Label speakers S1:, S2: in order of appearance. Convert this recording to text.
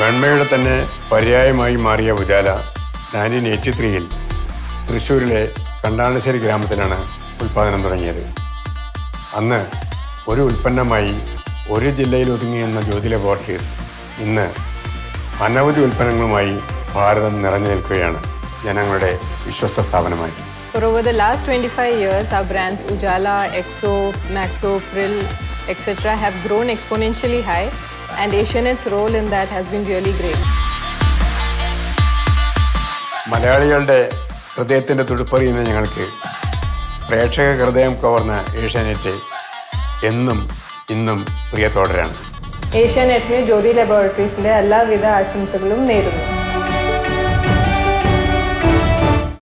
S1: വെണ്മയുടെ തന്നെ പര്യായമായി മാറിയ ഉജാല 1983-ൽ തൃശ്ശൂരിലെ കണ്ടാണശ്ശേരി ഗ്രാമത്തിലാണ് ഉൽപ്പാദനം തുടങ്ങിയത്. അന്ന് ഒരു ഉൽപ്പന്നമായി ഒരു ജില്ലയിൽ ഒതുങ്ങിയെന്ന ജ്യോതി ലബോറട്ടറീസ് ഇന്ന് അനവധി ഉൽപ്പന്നങ്ങളുമായി ഭാരതം നിറഞ്ഞു നിൽക്കുകയാണ്, ജനങ്ങളുടെ വിശ്വസ്ത സ്ഥാപനമായി.
S2: For over the last 25 years, our brands Ujala, Exo, Maxo, Prill, etc. have grown exponentially high, and Asianet's role in that has been really great.
S1: മലയാളികളുടെ ഹൃദയത്തിൻ്റെ തുടിപ്പറിയുന്ന ഞങ്ങൾക്ക് പ്രേക്ഷക ഹൃദയം കവർന്ന ഏഷ്യാനെറ്റ് എന്നും ഇന്നും പ്രിയത്തോടരാണ്.
S2: ഏഷ്യാനെറ്റിന് ജ്യോതി ലബോറട്ടറീസിന്റെ എല്ലാവിധ ആശംസകളും നേരുന്നു.